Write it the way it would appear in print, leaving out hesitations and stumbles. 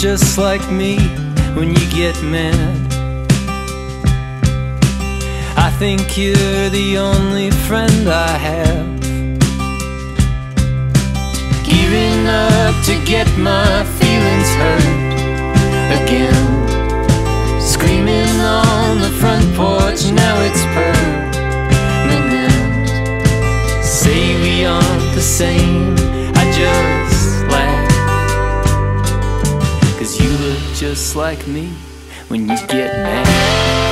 just like me when you get mad. I think you're the only friend I have. Gearing up to get my feelings hurt again. Screaming on the front porch, now it's permanent. Say we aren't the same, I just laugh. 'Cause you look just like me when you get mad.